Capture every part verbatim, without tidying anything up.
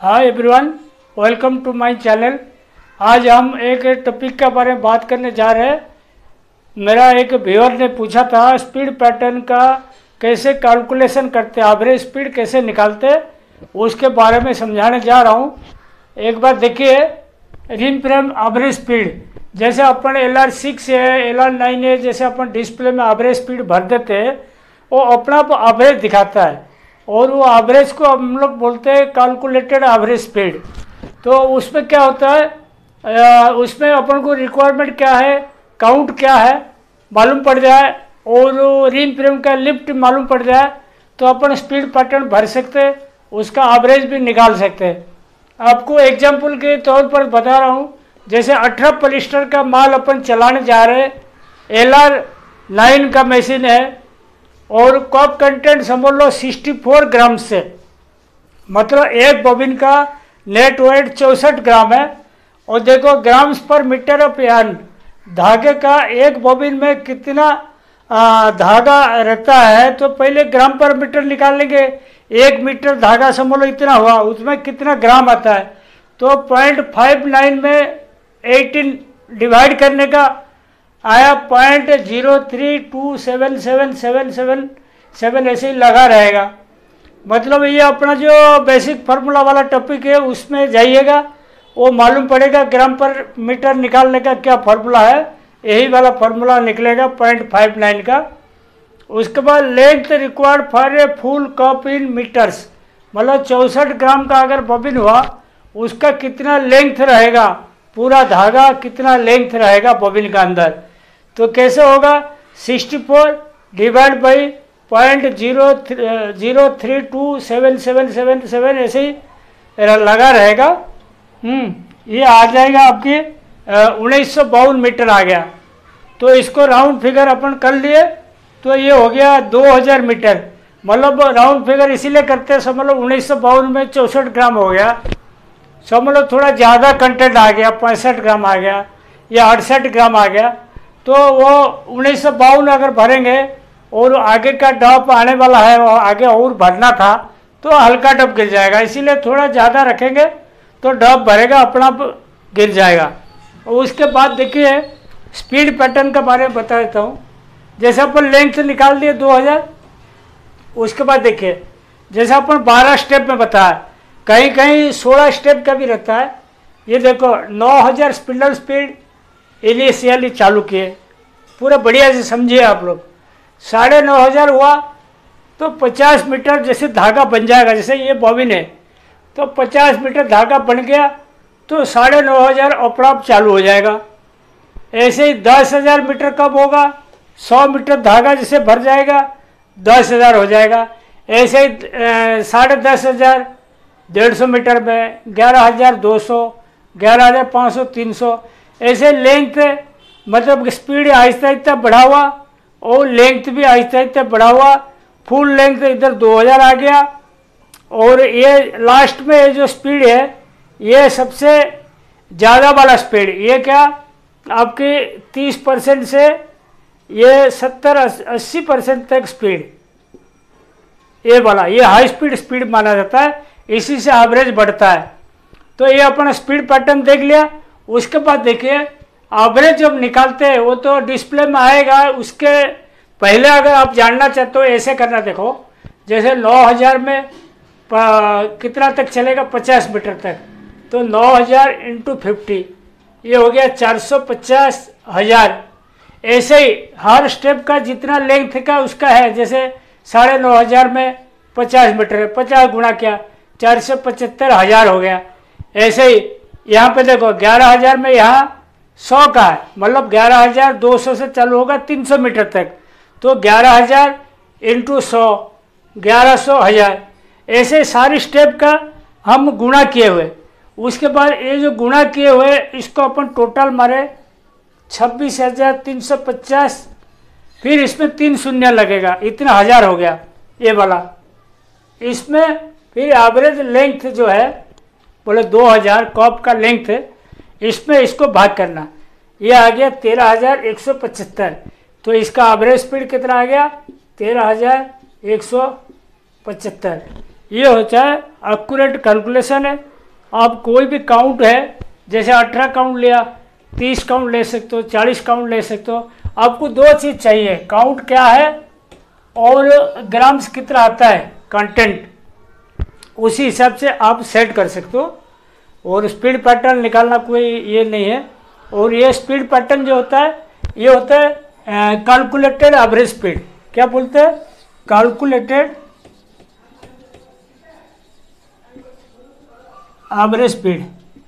Hi everyone, welcome to my channel. आज हम एक टॉपिक के बारे में बात करने जा रहे हैं। मेरा एक व्यूअर ने पूछा था स्पीड पैटर्न का कैसे कैलकुलेशन करते हैं, एवरेज स्पीड कैसे निकालते हैं, उसके बारे में समझाने जा रहा हूँ। एक बार देखिए, रिम फ्रेम एवरेज स्पीड, जैसे अपन एल आर सिक्स है, एल आर नाइन है, जैसे अपन डिस्प्ले में एवरेज स्पीड भर देते हैं, वो अपना एवरेज दिखाता है और वो एवरेज को हम लोग बोलते हैं कैलकुलेटेड एवरेज स्पीड। तो उसमें क्या होता है, आ, उसमें अपन को रिक्वायरमेंट क्या है, काउंट क्या है मालूम पड़ जाए और रिम फ्रेम का लिफ्ट मालूम पड़ जाए तो अपन स्पीड पैटर्न भर सकते हैं, उसका एवरेज भी निकाल सकते हैं। आपको एग्जांपल के तौर पर बता रहा हूँ, जैसे अठारह पॉलिस्टर का माल अपन चलाने जा रहे हैं, एल आर नाइन का मशीन है और कॉप कंटेंट समझ लो चौंसठ ग्राम से, मतलब एक बॉबिन का नेट वेट चौंसठ ग्राम है। और देखो ग्राम्स पर मीटर ऑफ यार्न, धागे का एक बॉबिन में कितना आ, धागा रहता है, तो पहले ग्राम पर मीटर निकाल लेंगे। एक मीटर धागा समझ लो इतना हुआ, उसमें कितना ग्राम आता है, तो पॉइंट फाइव नाइन में एटीन डिवाइड करने का आया point zero three two seven seven seven seven seven ऐसे ही लगा रहेगा। मतलब ये अपना जो बेसिक फार्मूला वाला टॉपिक है उसमें जाइएगा, वो मालूम पड़ेगा ग्राम पर मीटर निकालने का क्या फार्मूला है, यही वाला फार्मूला निकलेगा पॉइंट फाइव नाइन का। उसके बाद length required for a full cup in meters, मतलब चौंसठ ग्राम का अगर बॉबिन हुआ उसका कितना लेंथ रहेगा, पूरा धागा कितना लेंथ रहेगा बॉबिन का अंदर। तो कैसे होगा, sixty four divide by point zero zero three two seven seven seven seven ऐसे ही लगा रहेगा। हम्म ये आ जाएगा आपकी उन्नीस सौ बावन मीटर आ गया। तो इसको राउंड फिगर अपन कर लिए तो ये हो गया दो हज़ार मीटर। मतलब राउंड फिगर इसीलिए करते हैं, समझ लो उन्नीस सौ बावन में चौंसठ ग्राम हो गया, समझ लो थोड़ा ज़्यादा कंटेंट आ गया, पैंसठ ग्राम आ गया या अड़सठ ग्राम आ गया, तो वो उन्नीस सौ बावन अगर भरेंगे और आगे का डॉप आने वाला है, वो आगे और भरना था तो हल्का डॉप गिर जाएगा, इसीलिए थोड़ा ज़्यादा रखेंगे तो डॉप भरेगा अपना आप गिर जाएगा। और उसके बाद देखिए स्पीड पैटर्न के बारे में बता देता हूँ। जैसे अपन लेंथ निकाल दिए दो हज़ार, उसके बाद देखिए जैसे अपन बारह स्टेप में बताया, कहीं कहीं सोलह स्टेप का भी रहता है। ये देखो नौ हज़ार स्पिंडल स्पीड इनिशियली चालू किए, पूरा बढ़िया से समझिए आप लोग। साढ़े नौ हज़ार हुआ तो पचास मीटर जैसे धागा बन जाएगा, जैसे ये बॉबिन है तो पचास मीटर धागा बन गया तो साढ़े नौ हज़ार अपराप चालू हो जाएगा। ऐसे ही दस हज़ार मीटर कब होगा, सौ मीटर धागा जैसे भर जाएगा दस हज़ार हो जाएगा। ऐसे ही साढ़े दस हज़ार डेढ़ सौ मीटर में ग्यारह हज़ार दो सौ, ग्यारह हज़ार पाँच सौ, तीन सौ, ऐसे लेंथ मतलब स्पीड आहिस्ता आहिस्ता बढ़ा हुआ और लेंथ भी आहिस्ता आहिस्ता बढ़ा हुआ। फुल लेंथ इधर दो हज़ार आ गया और ये लास्ट में ये जो स्पीड है ये सबसे ज़्यादा वाला स्पीड, ये क्या आपकी तीस परसेंट से ये सत्तर अस्सी परसेंट तक स्पीड, ये वाला ये हाई स्पीड स्पीड माना जाता है, इसी से एवरेज बढ़ता है। तो ये अपना स्पीड पैटर्न देख लिया। उसके बाद देखिए एवरेज जब निकालते हैं वो तो डिस्प्ले में आएगा, उसके पहले अगर आप जानना चाहते हो ऐसे करना, देखो जैसे नौ हज़ार में कितना तक चलेगा, पचास मीटर तक, तो नौ हज़ार इंटू फिफ्टी ये हो गया चार सौ पचास हज़ार। ऐसे ही हर स्टेप का जितना लेंथ का उसका है, जैसे साढ़े नौ हज़ार में पचास मीटर है, पचास गुणा किया चार सौ पचहत्तर हज़ार हो गया। ऐसे ही यहाँ पे देखो ग्यारह हज़ार में यहाँ सौ का है, मतलब ग्यारह हज़ार दो सौ से चालू होगा तीन सौ मीटर तक, तो ग्यारह हज़ार इंटू सौ ग्यारह सौ हज़ार। ऐसे सारी स्टेप का हम गुणा किए हुए, उसके बाद ये जो गुणा किए हुए इसको अपन टोटल मारे छब्बीस हज़ार तीन सौ पचास, फिर इसमें तीन शून्य लगेगा, इतना हज़ार हो गया ये वाला। इसमें फिर एवरेज लेंथ जो है बोले दो हज़ार कॉप का लेंथ, इसमें इसको भाग करना, ये आ गया तेरह हज़ार एक सौ पचहत्तर। तो इसका एवरेज स्पीड कितना आ गया, तेरह हज़ार एक सौ पचहत्तर। ये होता है एक्यूरेट कैलकुलेशन है। आप कोई भी काउंट है, जैसे अठारह काउंट लिया, तीस काउंट ले सकते हो, चालीस काउंट ले सकते हो। आपको दो चीज़ चाहिए, काउंट क्या है और ग्राम्स कितना आता है कंटेंट, उसी हिसाब से आप सेट कर सकते हो। और स्पीड पैटर्न निकालना कोई ये नहीं है। और ये स्पीड पैटर्न जो होता है ये होता है कैलकुलेटेड एवरेज स्पीड। क्या बोलते हैं? Calculated average speed.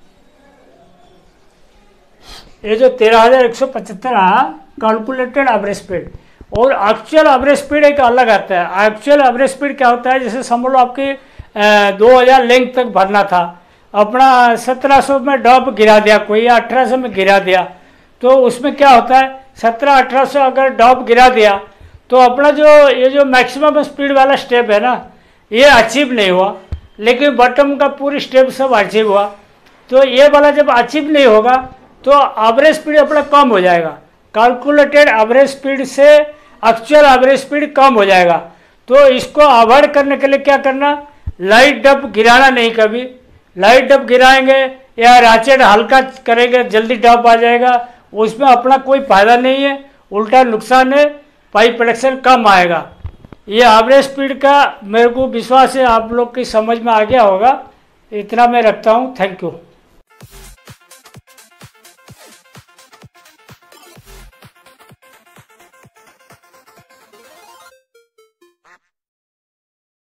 ये जो तेरह हजार एक सौ पचहत्तर आया कैलकुलेटेड एवरेज स्पीड, और एक्चुअल एवरेज स्पीड एक अलग आता है। एक्चुअल एवरेज स्पीड क्या होता है, जैसे समझ लो आपकी दो हजार लेंथ तक भरना था, अपना सत्रह सौ में ड्रॉप गिरा दिया कोई, या अठारह सौ में गिरा दिया, तो उसमें क्या होता है सत्रह अठारह सौ अगर ड्रॉप गिरा दिया तो अपना जो ये जो मैक्सिमम स्पीड वाला स्टेप है ना, ये अचीव नहीं हुआ, लेकिन बॉटम का पूरी स्टेप सब अचीव हुआ। तो ये वाला जब अचीव नहीं होगा तो एवरेज स्पीड अपना कम हो जाएगा। कैलकुलेटेड एवरेज स्पीड से एक्चुअल एवरेज स्पीड कम हो जाएगा। तो इसको अवॉइड करने के लिए क्या करना, लाइट डब गिराना नहीं कभी। लाइट डब गिराएंगे या राचेट हल्का करेंगे जल्दी डब आ जाएगा, उसमें अपना कोई फायदा नहीं है, उल्टा नुकसान है, पाइप प्रोडक्शन कम आएगा। ये एवरेज स्पीड का मेरे को विश्वास है आप लोग की समझ में आ गया होगा। इतना मैं रखता हूँ। Thank you.